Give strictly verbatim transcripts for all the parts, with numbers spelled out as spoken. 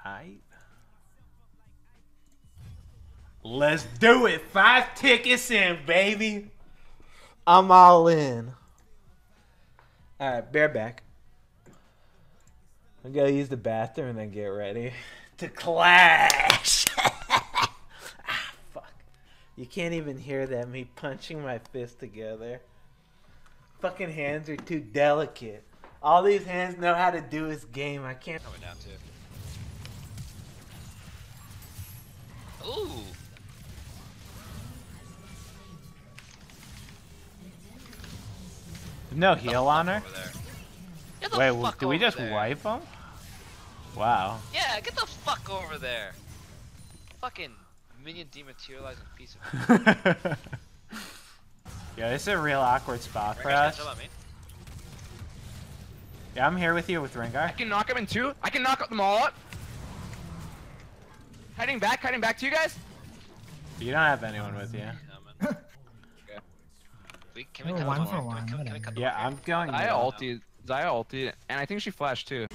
Aight. Let's do it. Five tickets in, baby. I'm all in. Alright, bear back. I'm gonna use the bathroom and then get ready to clash. Ah, fuck. You can't even hear that, me punching my fist together. Fucking hands are too delicate. All these hands know how to do is game. I can't. Coming down too. Ooh. No heal on her? Wait, well, did we just there. wipe him? Wow. Yeah, get the fuck over there. Fucking minion dematerializing piece of Yeah, this is a real awkward spot for Rengar, us. me. Yeah, I'm here with you with Rengar. I can knock him in two. I can knock them all up. Heading back, heading back to you guys. You don't have anyone with you. Okay. We, can we Oh, cut one them for off? one, Can we, can we cut them Yeah, off I'm going. Zaya middle. ulti, Zaya ulti, and I think she flashed too.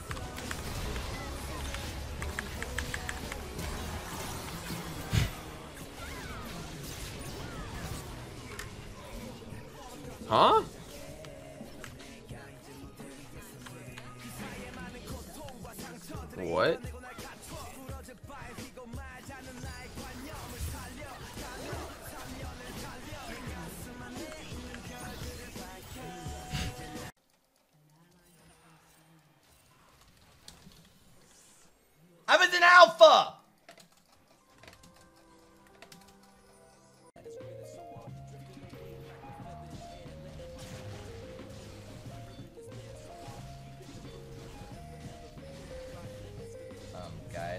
Huh? What? I was an alpha! Um, guys.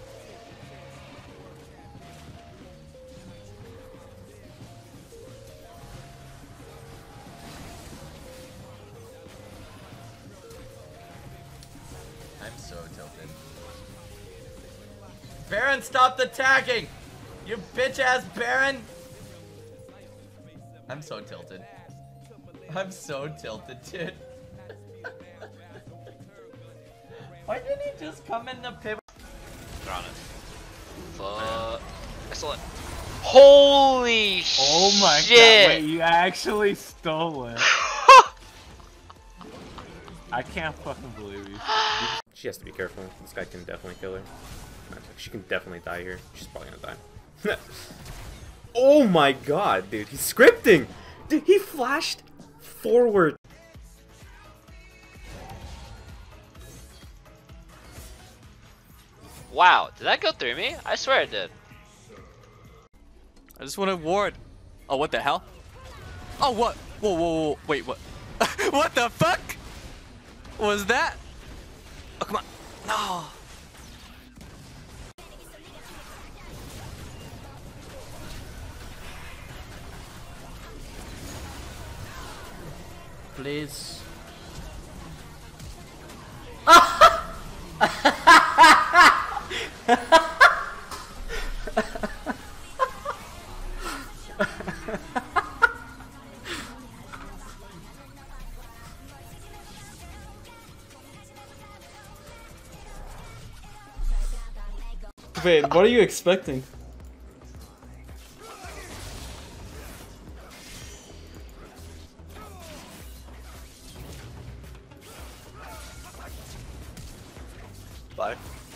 I'm so tilted. Baron, stop the tagging! You bitch-ass Baron! I'm so tilted. I'm so tilted, dude. Why didn't he just come in the pivot? They're on it. Fuck. I stole it. Holy Oh my shit! god, wait, you actually stole it. I can't fucking believe you. She has to be careful. This guy can definitely kill her. She can definitely die here. She's probably gonna die. Oh my god, dude. He's scripting! Dude, he flashed forward. Wow, did that go through me? I swear it did. I just want to ward. Oh, what the hell? Oh, what? Whoa, whoa, whoa, wait, what? What the fuck? Was that? Oh, come on. No. Please. Wait, what are you expecting? Bye.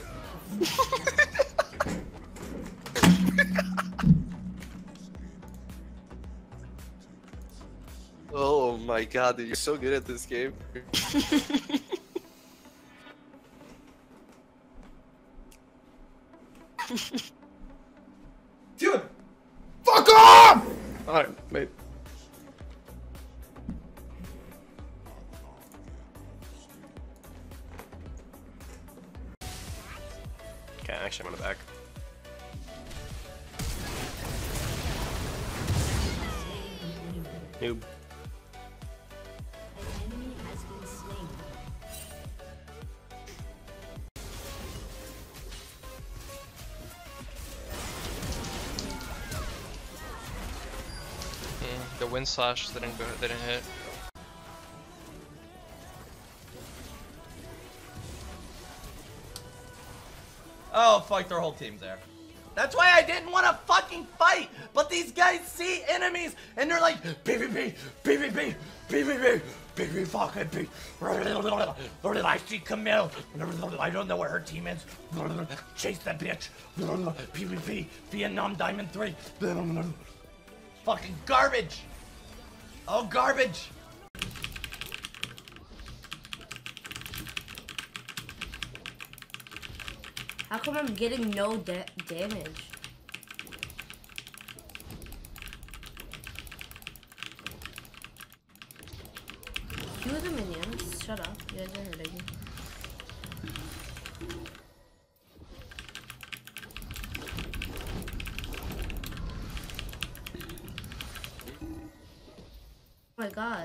Oh my god, dude, you're so good at this game. Dude! Fuck off! Alright, wait. Okay, actually I'm gonna back. Noob. The wind slash didn't go, didn't hit. Oh, fuck, their whole team's there. That's why I didn't want to fucking fight. But these guys see enemies and they're like, PvP, PvP, PvP, PvP, fucking P. I see Camille. I don't know where her team is. Chase that bitch. PvP, Vietnam Diamond three. Fucking garbage. Oh, garbage. How come I'm getting no da damage? Two of the minions. Shut up. You guys are hurting me. Oh my god.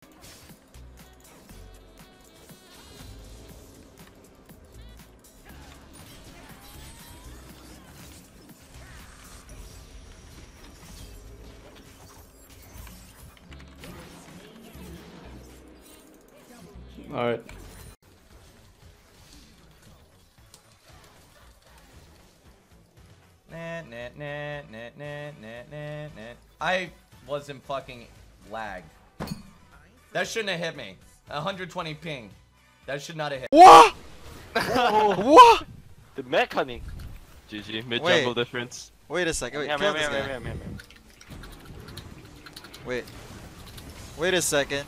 All right. Nah, nah, nah, nah, nah, nah, nah. I was in fucking lag. That shouldn't have hit me. one hundred twenty ping. That should not have hit. What? What? The mechanic. G G, mid Wait. jungle difference. Wait a second. Wait, Yeah, kill yeah, this yeah, guy. yeah, yeah, yeah. Wait. Wait a second.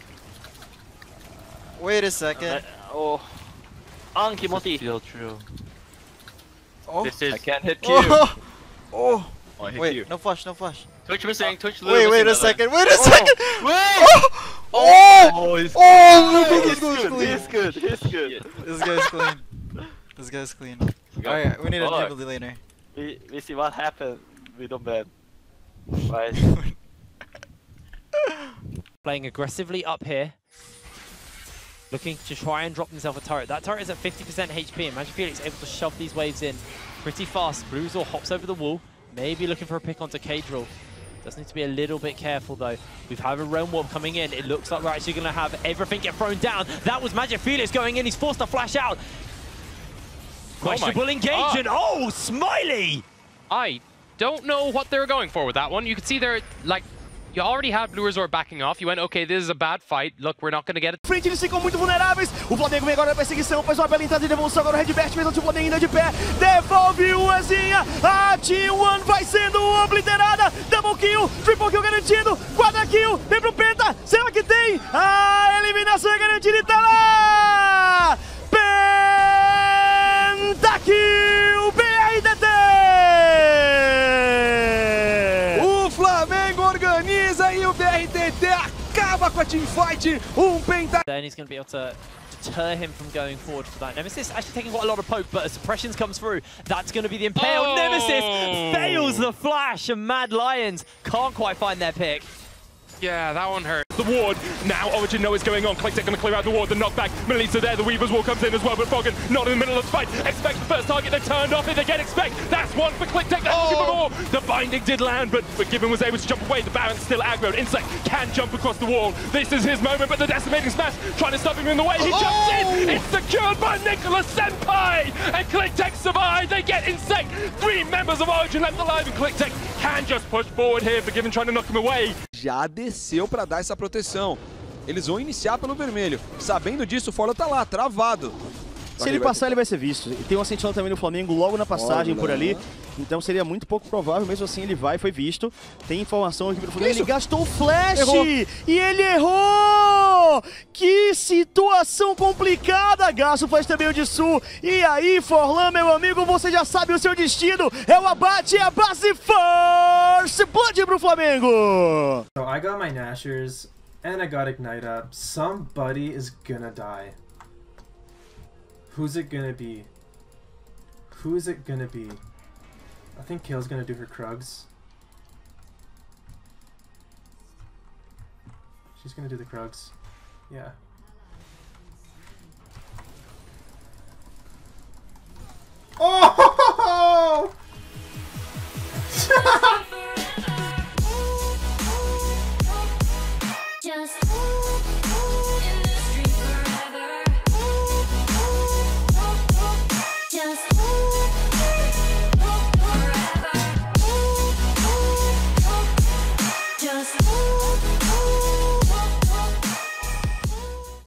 Wait a second. Oh. Anki Moti. Feel true. Oh. This is. I can't hit Q. Oh. Oh. Oh, I hit Wait, Q. no flash, no flash. Twitch missing, Twitch Wait, wait a second. Wait a second. Wait! Oh. Oh. Oh, he's Oh. This He's guy's good, clean. he's good, he's good. This guy's clean. This guy's clean. Alright, we need a Oh. Jubilee laner. We, we see what happened. We don't bet. Right. Playing aggressively up here. Looking to try and drop himself a turret. That turret is at fifty percent H P, and MagiFelix able to shove these waves in pretty fast. Bruiser hops over the wall, maybe looking for a pick onto Kadril. Does need to be a little bit careful though. We've had a Realm Warp coming in. It looks like we're actually going to have everything get thrown down. That was MagiFelix going in. He's forced to flash out. Questionable my engagement. God. Oh, Smiley! I don't know what they were going for with that one. You could see they're like, you already had Blue Resort backing off. You went, okay, this is a bad fight. Look, we're not going to get it. Frente, eles ficam muito vulneráveis. O Flamengo vem agora na perseguição, faz uma bela entrada de devolução. Agora o Redbert, mesmo o Flamengo ainda de pé. Devolve o Ezinha. A T um vai sendo obliterada. Double kill, triple kill garantido. Quadra kill, vem pro Penta. Será que tem? A eliminação é garantida e tá lá. Pentakill, B R D T. O Flamengo organiza e o B R T T acaba com a teamfight. Um penta. Then he's going to be able to deter him from going forward for that. Nemesis actually taking quite a lot of poke, but as suppressions comes through, that's going to be the impale. Oh! Nemesis fails the flash, and Mad Lions can't quite find their pick. Yeah, that one hurt. The ward. Now Origin know what's going on. Clicktech going to clear out the ward. The knockback. Melissa there. The Weaver's wall comes in as well. But Foggen not in the middle of the fight. Expect the first target. They turned off it again. Expect. That's one for Clicktech. That's looking for more. The binding did land, but, but Gibbon was able to jump away. The Baron's still aggroed. Insect can jump across the wall. This is his moment, but the decimating smash trying to stop him in the way. He jumps Oh! in. It's secured by Nicholas Senpai. And Clicktech survive. They get Insect. Three members of Origin left alive, and Clicktech can just push forward here for Gibbon trying to knock him away. Já desceu para dar essa proteção. Eles vão iniciar pelo vermelho. Sabendo disso, o Forla tá lá, travado. Se ele passar, ele vai ser visto. E tem uma sentinela também no Flamengo logo na passagem Olha. por ali. Então seria muito pouco provável, mesmo assim ele vai, foi visto. Tem informação aqui pro Flamengo. Ele gastou o flash! Errou. E ele errou! Que situação complicada! Gasta o flash também o de Sul. E aí, Forlan, meu amigo, você já sabe o seu destino. É o abate, é a base First Blood pro Flamengo! So I got my Nashers, and I got Ignite up. Somebody is gonna die. Who's it gonna be? Who is it gonna be? I think Kale's gonna do her Krugs. She's gonna do the Krugs. Yeah. Oh! Just in the street forever. Just